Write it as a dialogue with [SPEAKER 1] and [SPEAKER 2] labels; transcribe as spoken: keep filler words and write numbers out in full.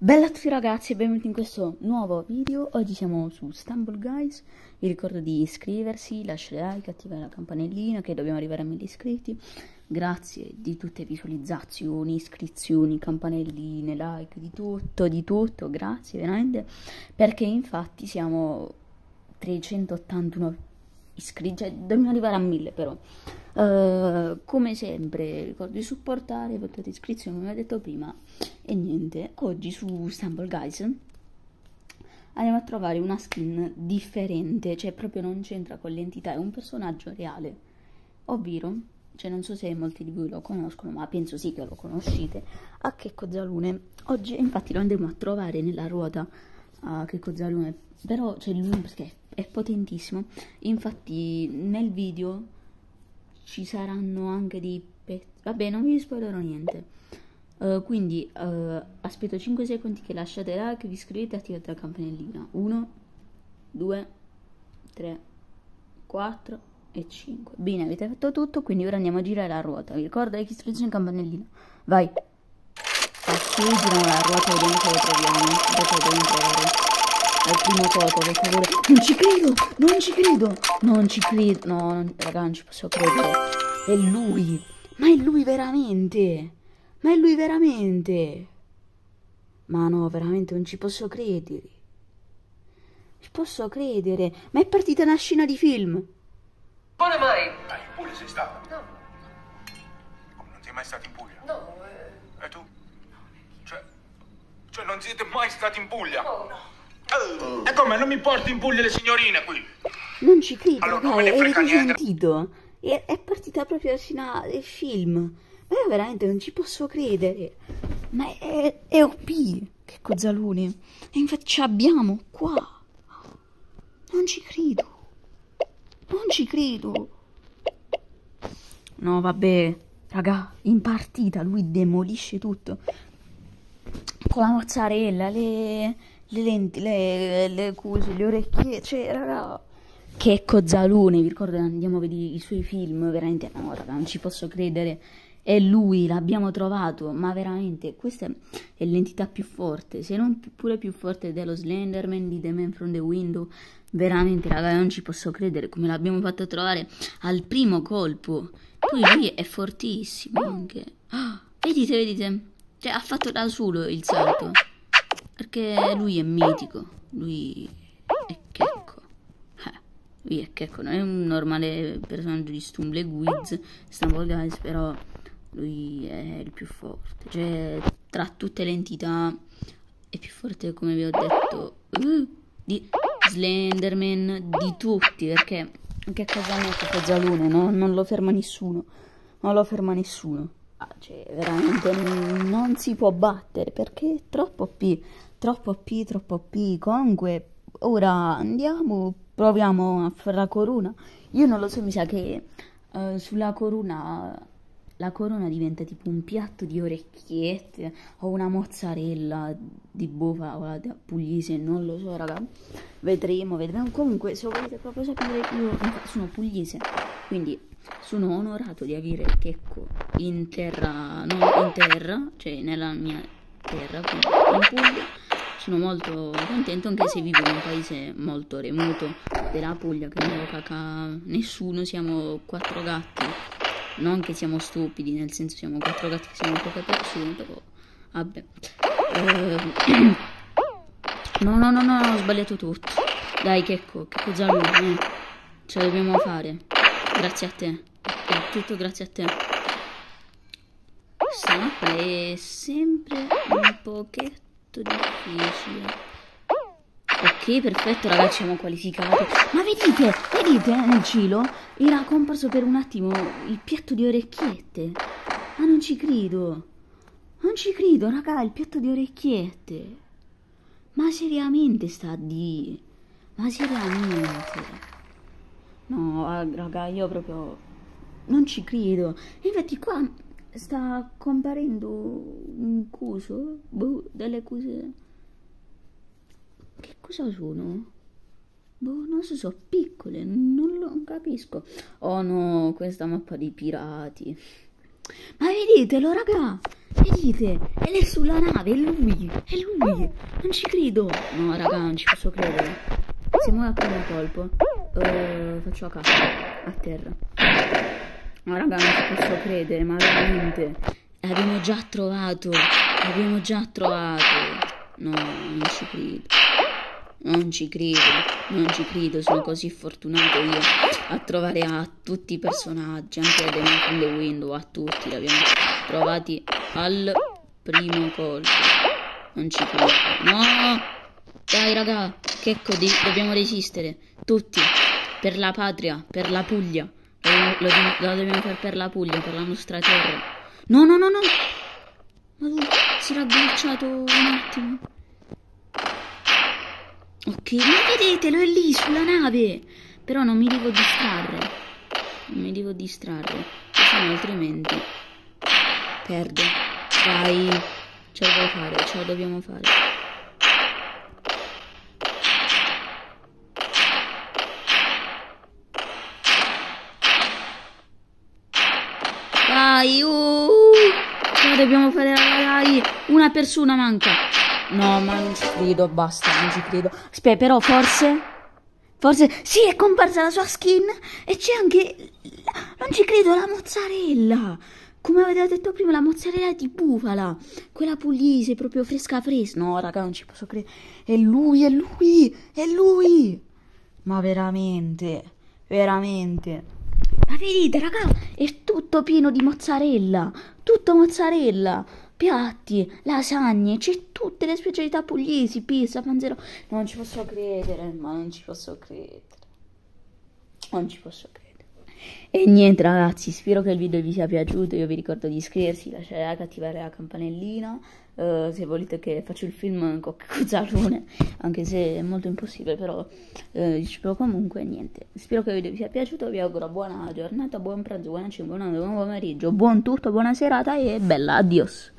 [SPEAKER 1] Bella a tutti ragazzi e benvenuti in questo nuovo video. Oggi siamo su Stumble Guys. Vi ricordo di iscriversi, lasciare like, attivare la campanellina che dobbiamo arrivare a mille iscritti. Grazie di tutte visualizzazioni, iscrizioni, campanelline, like, di tutto, di tutto, grazie veramente. Perché infatti siamo trecentottantuno iscritti, cioè dobbiamo arrivare a mille però. Uh, come sempre ricordo di supportare, potete iscrizione come ho detto prima. E niente, oggi su Stumble Guys andiamo a trovare una skin differente, cioè proprio non c'entra con l'entità, è un personaggio reale, ovvero, cioè non so se molti di voi lo conoscono, ma penso sì che lo conoscete, a Checco Zalone. Oggi infatti lo andremo a trovare nella ruota a Checco Zalone, però c'è lui perché è potentissimo. Infatti nel video ci saranno anche dei pezzi, vabbè non vi spoilerò niente. Uh, quindi uh, aspetto cinque secondi che lasciate like, vi iscrivete e attivate la campanellina. uno, due, tre, quattro e cinque. Bene, avete fatto tutto, quindi ora andiamo a girare la ruota. Vi ricordo like, iscrizione e campanellina. Vai. A su, giriamo la ruota, vediamo che lo troviamo. Dopo dobbiamo trovare al primo topo, per favore. Non ci credo, non ci credo, non ci credo. No, non, raga, non ci posso credere. È lui, ma è lui veramente. Ma è lui veramente? Ma no, veramente non ci posso credere. Non ci posso credere. Ma è partita una scena di film.
[SPEAKER 2] Come mai?
[SPEAKER 3] Ah, in Puglia sei stato?
[SPEAKER 2] No.
[SPEAKER 3] Come non sei mai stato in Puglia?
[SPEAKER 2] No, eh...
[SPEAKER 3] E tu? Cioè, cioè non siete mai stati in Puglia?
[SPEAKER 2] No, no.
[SPEAKER 3] Oh. E come, non mi porti in Puglia le signorine qui?
[SPEAKER 1] Non ci credo,
[SPEAKER 3] Allora,
[SPEAKER 1] raga,
[SPEAKER 3] non me ne frega
[SPEAKER 1] avete
[SPEAKER 3] niente.
[SPEAKER 1] sentito? È, è partita proprio la scena del film. Ma io veramente non ci posso credere. Ma è, è O P, che Cozzalone. E infatti ci abbiamo qua. Non ci credo. Non ci credo. No, vabbè. Raga, in partita lui demolisce tutto. Con la mozzarella, le, le lenti, le, le cose, le orecchie. Cioè, raga, che Cozzalone. Vi ricordo che andiamo a vedere i suoi film. Veramente, no, raga, non ci posso credere. È lui, l'abbiamo trovato, ma veramente questa è l'entità più forte, se non pure più forte dello Slenderman di The Man from the Window. Veramente, raga, non ci posso credere come l'abbiamo fatto trovare al primo colpo. Poi lui è fortissimo anche. Oh, vedete, vedete? Cioè, ha fatto da solo il salto, perché lui è mitico, lui è Checco. Eh, lui è Checco, non è un normale personaggio di Stumble Guys, Stumble Guys, però lui è il più forte, cioè tra tutte le entità è più forte, come vi ho detto, uh, di Slenderman, di tutti, perché anche a casa mia che Cozzalone, no? Non lo ferma nessuno, non lo ferma nessuno, ah, cioè veramente non, non si può battere perché è troppo O P, troppo O P, troppo O P. Comunque ora andiamo, proviamo a fare la corona. Io non lo so, mi sa che uh, sulla corona la corona diventa tipo un piatto di orecchiette o una mozzarella di bufala pugliese, non lo so raga, vedremo, vedremo. Comunque se volete proprio sapere, io sono pugliese, quindi sono onorato di avere Checco in terra, no, in terra, cioè nella mia terra, quindi in Puglia. Sono molto contento, anche se vivo in un paese molto remoto della Puglia che non lo caca nessuno, siamo quattro gatti. Non che siamo stupidi, nel senso siamo quattro gatti che siamo poche persone, però vabbè. Uh, no, no, no, no, ho sbagliato tutto. Dai, Checco, che cosa lui, eh? Ce la dobbiamo fare. Grazie a te. È tutto grazie a te. Questa mappa è sempre un pochetto difficile. Ok, perfetto ragazzi, siamo qualificati. Ma vedete, vedete nel cielo era comparso per un attimo il piatto di orecchiette. Ma non ci credo. Non ci credo, raga, il piatto di orecchiette. Ma seriamente sta di... Ma seriamente. No, raga, io proprio non ci credo. Infatti qua sta comparendo un coso, boh, delle cose... Che cosa sono? Boh, non so, sono piccole, non lo capisco. Oh no, questa mappa dei pirati. Ma vedetelo, raga! Vedete? E lei è sulla nave, è lui, è lui. Non ci credo. No, raga, non ci posso credere. Siamo al primo colpo. Uh, faccio a caso, a terra. No, raga, non ci posso credere, ma veramente. L'abbiamo già trovato. L'abbiamo già trovato. No, non ci credo. Non ci credo, non ci credo, sono così fortunato io a trovare a tutti i personaggi, anche a Demon from the Window, a tutti, li abbiamo trovati al primo colpo. Non ci credo. No! Dai raga, che codi, dobbiamo resistere, tutti, per la patria, per la Puglia. Lo dobbiamo, lo dobbiamo fare per la Puglia, per la nostra terra. No, no, no, no! Ma lui si era ghiacciato un attimo. Ok, ma vedetelo, è lì sulla nave. Però non mi devo distrarre. Non mi devo distrarre. Se no altrimenti perdo. Dai, ce la devo fare, ce la dobbiamo fare. Dai, uh, ce la dobbiamo fare, dai. Una persona manca. No, ma non ci credo, basta, non ci credo. Aspetta, però forse... Forse... Sì, è comparsa la sua skin e c'è anche... Non ci credo, la mozzarella. Come avete detto prima, la mozzarella di bufala. Quella pugliese, proprio fresca fresca. No, raga, non ci posso credere. È lui, è lui, è lui. Ma veramente, veramente. Ma vedete, raga, è tutto pieno di mozzarella. Tutto mozzarella. Piatti, lasagne, c'è tutte le specialità pugliesi, pizza, panzero. Non ci posso credere, ma non ci posso credere. Non ci posso credere. E niente ragazzi, spero che il video vi sia piaciuto. Io vi ricordo di iscriversi, lasciare like, attivare la campanellina. Uh, se volete che faccio il film con Cuzzalone, anche se è molto impossibile, però uh, spero comunque. Niente, spero che il video vi sia piaciuto. Vi auguro buona giornata, buon pranzo, buona cena, buon pomeriggio, buon tutto, buona serata e bella, adios.